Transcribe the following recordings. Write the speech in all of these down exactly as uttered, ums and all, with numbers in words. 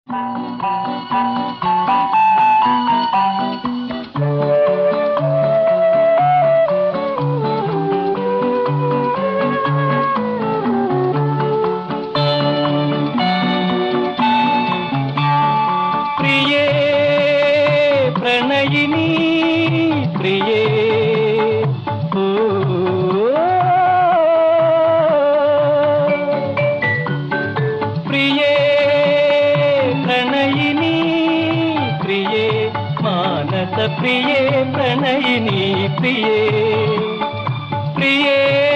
प्रिये प्रणयिनी प्रिये प्रिये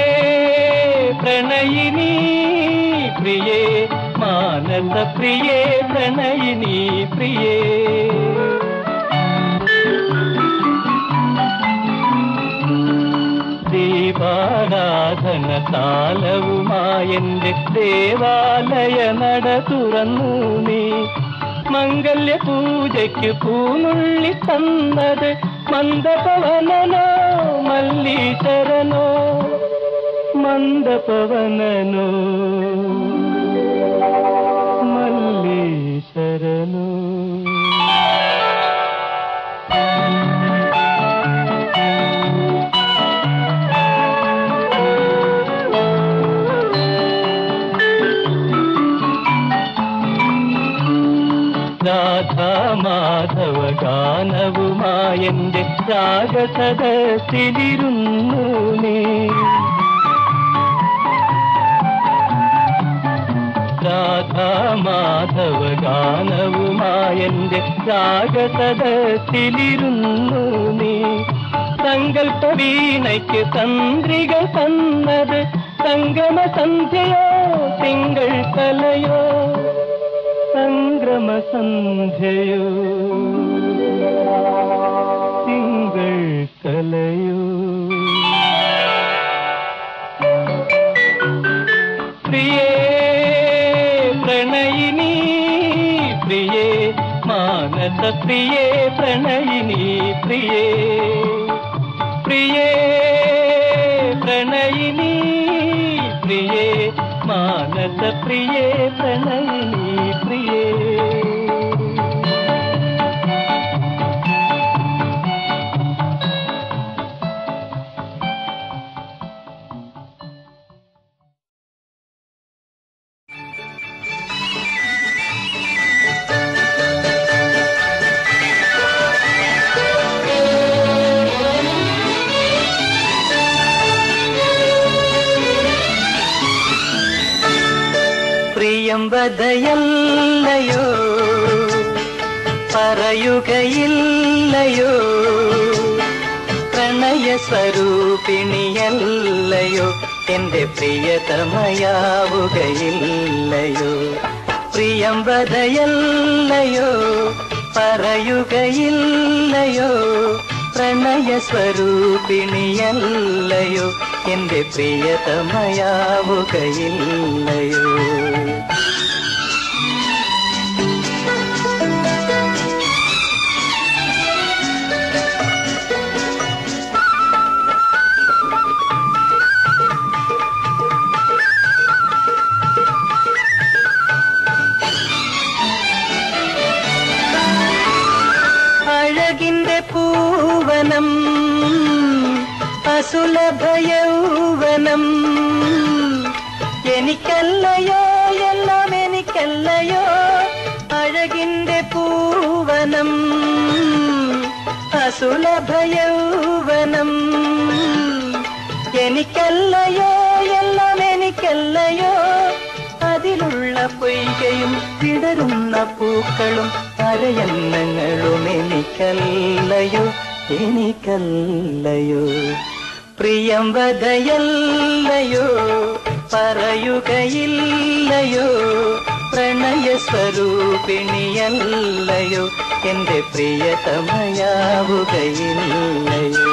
प्रणयिनी प्रिये मानस प्रिये प्रणयिनी प्रिये ദീപാരാധന താലവുമായെന്റെ ദേവാലയ നട തുറന്നു നീ മംഗല്യ പൂജയ്ക്ക് പൂനുള്ളി തന്നത് മന്ദപവനനോ മല്ലീശ്വരനോ മന്ദപവനനോ മല്ലീശ്വരനോ രാധാ മാധവ ഗാനവുമായെന്റെ രാഗസദസ്സിലിരുന്നു നീ രാധാ മാധവ ഗാനവുമായെന്റെ രാഗസദസ്സിലിരുന്നു നീ സങ്കൽപ്പ വീണയ്ക്ക് തന്ത്രിക തന്നത് സംഗമ സന്ധ്യയോ തിങ്കൾ കലയോ സംഗ്രമ സന്ധ്യയോ തിങ്കൾ കലയോ പ്രിയേ പ്രണയിനി പ്രിയേ മാനസ പ്രിയേ പ്രണയിനി പ്രിയേ പ്രിയേ പ്രണയിനി പ്രിയേ മാനസ പ്രിയേ പ്രണയിനി പ്രിയേ പ്രിയംവദയല്ലയോ പറയുകയില്ലയോ പ്രണയ സ്വരൂപിണിയല്ലയോ എന്റെ പ്രിയതമയാവുകയില്ലയോ പ്രിയംവദയല്ലയോ പറയുകയില്ലയോ പ്രണയ സ്വരൂപിണിയല്ലയോ എന്റെ പ്രിയതമയാവുകയില്ലയോ അഴകിന്റെ പൂവനം അസുലഭയൗവനം എനിക്കല്ലയോ എല്ലാം എനിക്കല്ലയോ അഴകിന്റെ പൂവനം അസുലഭയൗവനം എനിക്കല്ലയോ എല്ലാം എനിക്കല്ലയോ അതിലുള്ള പൊയ്കയും വിടരുന്ന പൂക്കളും അരയന്നങ്ങളും എനിക്കല്ലയോ എനിക്കല്ലയോ പ്രിയംവദയല്ലയോ പറയുകയില്ലയോ പ്രണയ സ്വരൂപിണിയല്ലയോ എന്റെ പ്രിയതമയാവുകയില്ലയോ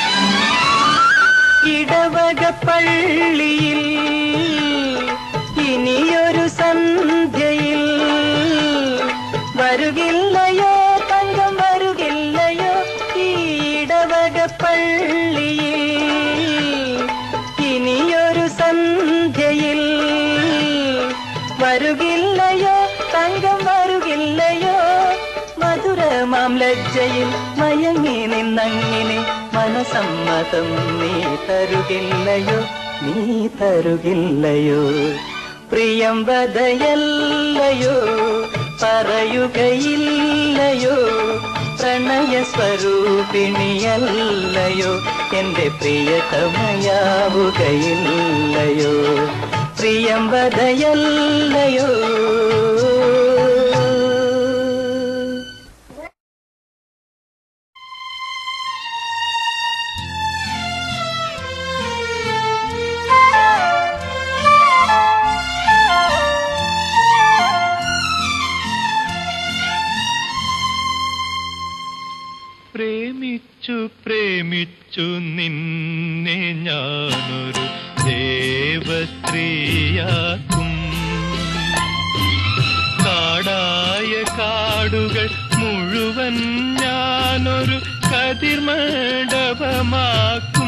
പള്ളിയിൽ സന്ധ്യയിൽ വരുകില്ലയോ തങ്കം വരുകില്ലയോ ഈ ഇടവക പള്ളിയിൽ ഇനിയൊരു സന്ധ്യയിൽ വരുകില്ലയോ തങ്കം വരുകില്ലയോ മധുരമാം ലജ്ജയിൽ മയങ്ങി നിന്നങ്ങിനെ മനസമ്മതം നീ തരുകില്ലയോ നീ തരുകില്ലയോ പ്രിയംവദയല്ലയോ പറയുകയില്ലയോ പ്രണയ സ്വരൂപിണിയല്ലയോ എന്റെ പ്രിയതമയാവുകയില്ലയോ പ്രിയംവദയല്ലയോ പ്രേമിച്ചു പ്രേമിച്ചു നിന്നെ ഞാനൊരു ദേവസ്ത്രീയാക്കും കാടായ കാടുകൾ മുഴുവൻ ഞാനൊരു കതിർമണ്ഡപമാക്കും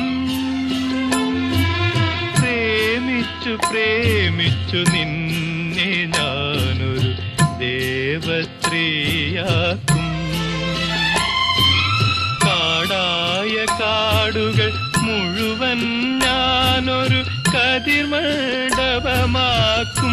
പ്രേമിച്ചു പ്രേമിച്ചു നിന്നെ ഞാനൊരു ദേവസ്ത്രീയാക്കും കാടായ കാടുകൾ മുഴുവൻ ഞാനൊരു കതിർമണ്ഡപമാക്കും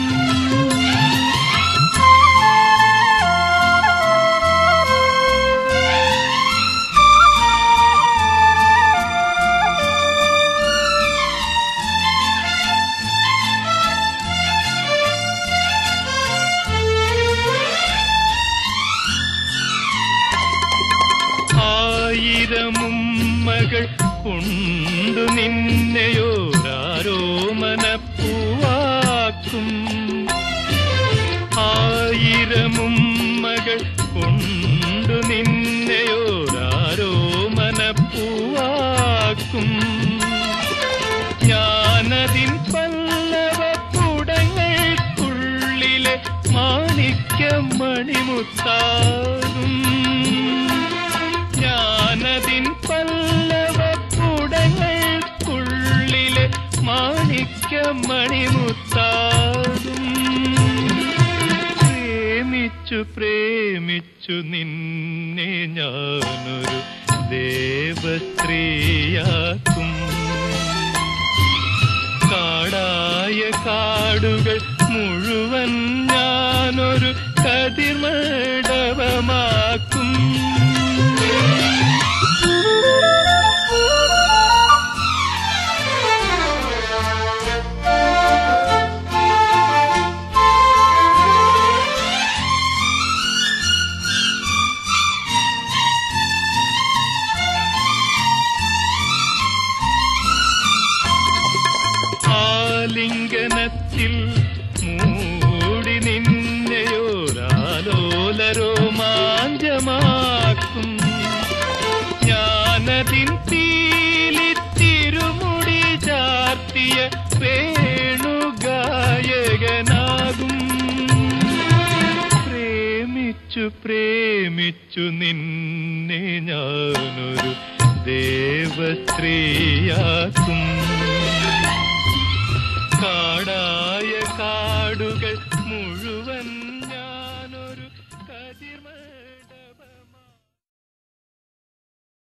ആയിരമുമ്മകൾ കൊണ്ടു നിന്നെയോരാരോമനപ്പൂവാക്കും ആയിരമുമ്മകൾ കൊണ്ടു നിന്നെയോരാരോമനപ്പൂവാക്കും ഞാനതിൻ പല്ലവപ്പുടങ്ങൾക്കുള്ളിലെ മാണിക്യമണിമുത്താകും ഞാനതിൻ പല്ലവപ്പുടങ്ങൾക്കുള്ളിലെ മാണിക്യമണിമുത്താകും പ്രേമിച്ചു പ്രേമിച്ചു നിന്നെ ഞാനൊരു ദേവസ്ത്രീയാക്കും കാടായ കാടുകൾ മുഴുവൻ ഞാനൊരു കതിർമണ്ഡപമാക്കും ലിംഗനത്തിൽ മൂടി നിന്നെയോരാലോലരോമാഞ്ചമാക്കും ഞാനതിൻ പീലി തിരുമുടി ചാർത്തിയ വേണുഗായകനാകും പ്രേമിച്ചു പ്രേമിച്ചു നിന്നെ ഞാനൊരു ദേവസ്ത്രീയാക്കും കാടായ കാടുകൾ മുഴുവൻ